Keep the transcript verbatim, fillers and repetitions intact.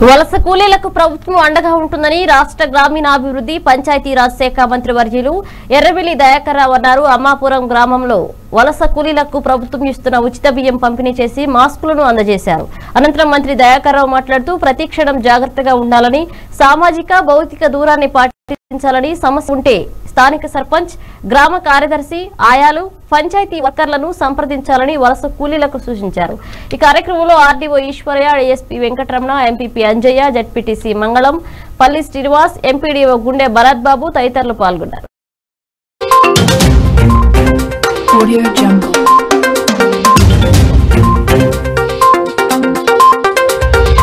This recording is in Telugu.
వలస కూలీలకు ప్రభుత్వం అండగా ఉంటుందని రాష్ట్ర గ్రామీణాభివృద్ధి పంచాయతీరాజ్ శాఖ మంత్రి వర్యులు ఎర్రబెల్లి దయాకర్ రావు అన్నారు. అమ్మాపురం గ్రామంలో వలస కూలీలకు ప్రభుత్వం ఇస్తున్న ఉచిత బియ్యం పంపిణీ చేసి మాస్కులను అందజేశారు. అనంతరం మంత్రి దయాకర్ రావు మాట్లాడుతూ ప్రతి క్షణం జాగ్రత్తగా ఉండాలని, సామాజిక భౌతిక దూరాన్ని పాటించాలని, సమస్య ఉంటే స్థానిక సర్పంచ్, గ్రామ కార్యదర్శి, ఆయాలు, పంచాయతీ వర్కర్లను సంప్రదించాలని వలస కూలీలకు సూచించారు. ఈ కార్యక్రమంలో RDO Eshwarya, ASP Venkataramana, MPP Anjaiah, ZPTC Mangalam, Palli Srinivas, MPDO గుండె భరత్ బాబు తదితరులు పాల్గొన్నారు. Audio Jungle.